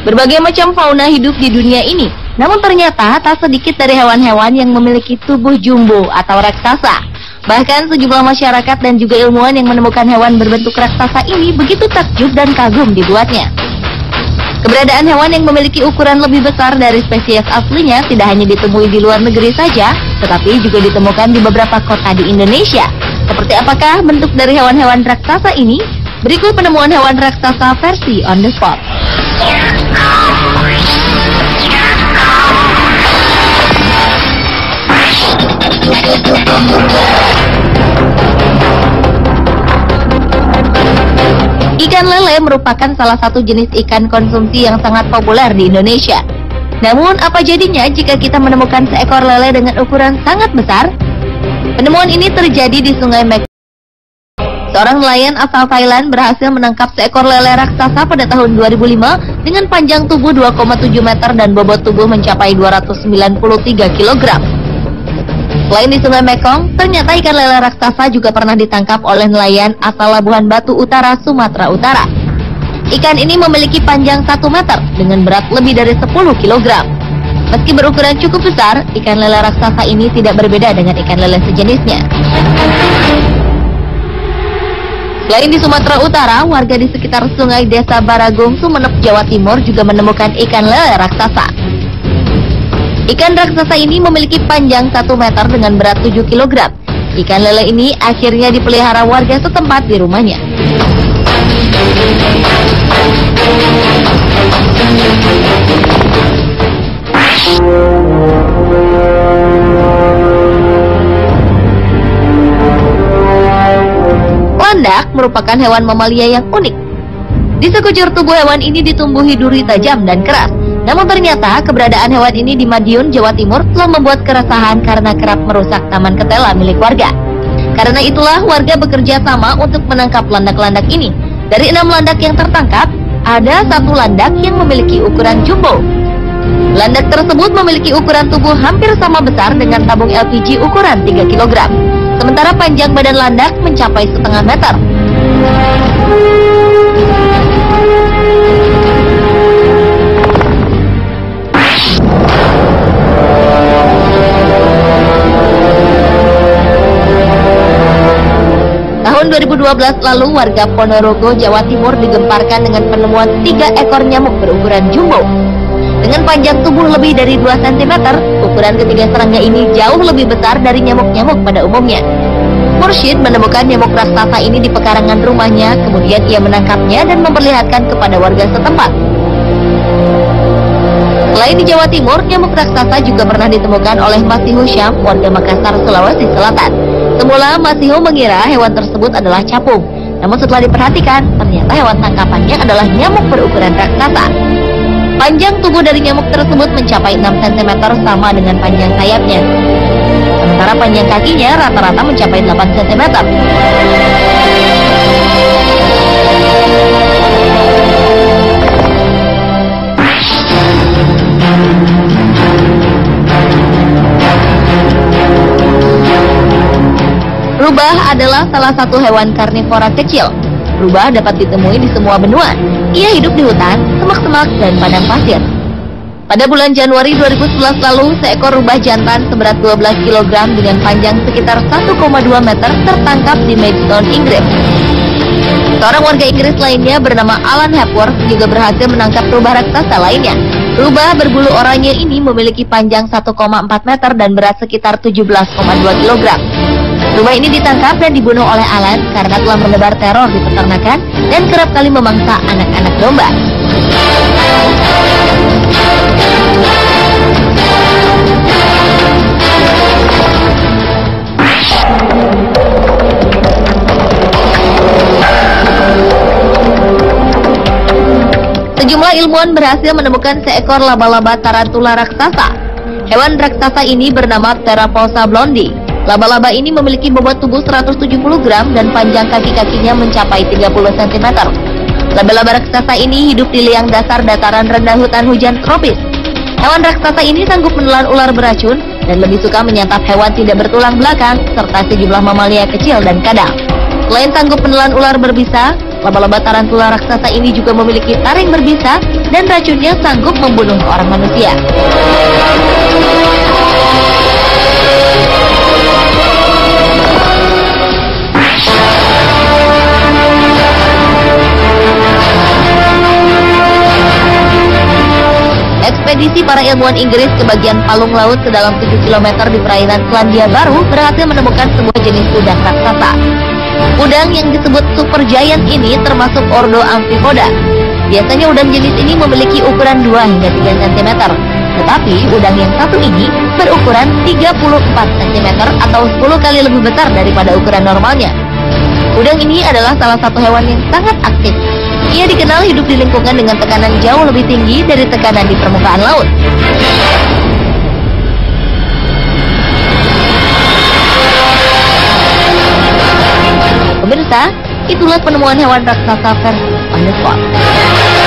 Berbagai macam fauna hidup di dunia ini, namun ternyata tak sedikit dari hewan-hewan yang memiliki tubuh jumbo atau raksasa. Bahkan sejumlah masyarakat dan juga ilmuwan yang menemukan hewan berbentuk raksasa ini begitu takjub dan kagum dibuatnya. Keberadaan hewan yang memiliki ukuran lebih besar dari spesies aslinya tidak hanya ditemui di luar negeri saja, tetapi juga ditemukan di beberapa kota di Indonesia. Seperti apakah bentuk dari hewan-hewan raksasa ini? Berikut penemuan hewan raksasa versi on the spot. Ikan lele merupakan salah satu jenis ikan konsumsi yang sangat populer di Indonesia. Namun, apa jadinya jika kita menemukan seekor lele dengan ukuran sangat besar? Penemuan ini terjadi di Sungai Mekong. Seorang nelayan asal Thailand berhasil menangkap seekor lele raksasa pada tahun 2005 dengan panjang tubuh 2,7 meter dan bobot tubuh mencapai 293 kg. Selain di Sungai Mekong, ternyata ikan lele raksasa juga pernah ditangkap oleh nelayan asal Labuhan Batu Utara, Sumatera Utara. Ikan ini memiliki panjang 1 meter dengan berat lebih dari 10 kg. Meski berukuran cukup besar, ikan lele raksasa ini tidak berbeda dengan ikan lele sejenisnya. Selain di Sumatera Utara, warga di sekitar sungai Desa Baragung, Sumeneb, Jawa Timur juga menemukan ikan lele raksasa. Ikan raksasa ini memiliki panjang 1 meter dengan berat 7 kg. Ikan lele ini akhirnya dipelihara warga setempat di rumahnya. Landak merupakan hewan mamalia yang unik. Di sekujur tubuh hewan ini ditumbuhi duri tajam dan keras. Namun ternyata keberadaan hewan ini di Madiun, Jawa Timur telah membuat keresahan karena kerap merusak taman ketela milik warga. Karena itulah warga bekerja sama untuk menangkap landak-landak ini. Dari 6 landak yang tertangkap, ada 1 landak yang memiliki ukuran jumbo. Landak tersebut memiliki ukuran tubuh hampir sama besar dengan tabung LPG ukuran 3 kg. Sementara panjang badan landak mencapai setengah meter. Tahun 2012 lalu, warga Ponorogo, Jawa Timur digemparkan dengan penemuan 3 ekor nyamuk berukuran jumbo. Dengan panjang tubuh lebih dari 2 cm, ukuran ketiga serangga ini jauh lebih besar dari nyamuk-nyamuk pada umumnya. Mursyid menemukan nyamuk raksasa ini di pekarangan rumahnya, kemudian ia menangkapnya dan memperlihatkan kepada warga setempat. Selain di Jawa Timur, nyamuk raksasa juga pernah ditemukan oleh Masihu Syam, warga Makassar, Sulawesi Selatan. Semula Masihu mengira hewan tersebut adalah capung, namun setelah diperhatikan, ternyata hewan tangkapannya adalah nyamuk berukuran raksasa. Panjang tubuh dari nyamuk tersebut mencapai 6 cm sama dengan panjang sayapnya. Sementara panjang kakinya rata-rata mencapai 8 cm. Rubah adalah salah satu hewan karnivora kecil. Rubah dapat ditemui di semua benua. Ia hidup di hutan, semak-semak, dan padang pasir. Pada bulan Januari 2011 lalu, seekor rubah jantan seberat 12 kg dengan panjang sekitar 1,2 meter tertangkap di Maidstone, Inggris. Seorang warga Inggris lainnya bernama Alan Hepworth juga berhasil menangkap rubah raksasa lainnya. Rubah berbulu oranye ini memiliki panjang 1,4 meter dan berat sekitar 17,2 kg. Rubah ini ditangkap dan dibunuh oleh Alan karena telah menebar teror di peternakan dan kerap kali memangsa anak-anak domba. Sejumlah ilmuwan berhasil menemukan seekor laba-laba tarantula raksasa. Hewan raksasa ini bernama Pterophosa blondi. Laba-laba ini memiliki bobot tubuh 170 gram dan panjang kaki-kakinya mencapai 30 cm. Laba-laba raksasa ini hidup di liang dasar dataran rendah hutan hujan tropis. Hewan raksasa ini sanggup menelan ular beracun dan lebih suka menyantap hewan tidak bertulang belakang serta sejumlah mamalia kecil dan kadal. Selain sanggup menelan ular berbisa, Laba-laba tarantula raksasa ini juga memiliki taring berbisa dan racunnya sanggup membunuh seorang manusia. Ekspedisi para ilmuwan Inggris ke bagian palung laut sedalam 7 km di perairan Selandia Baru berhasil menemukan sebuah jenis udang raksasa. Udang yang disebut super giant ini termasuk ordo Amphipoda. Biasanya udang jenis ini memiliki ukuran 2 hingga 3 cm. Tetapi udang yang satu ini berukuran 34 cm atau 10 kali lebih besar daripada ukuran normalnya. Udang ini adalah salah satu hewan yang sangat aktif. Ia dikenal hidup di lingkungan dengan tekanan jauh lebih tinggi dari tekanan di permukaan laut. Pemirsa, itulah penemuan hewan raksasa versi On The Spot.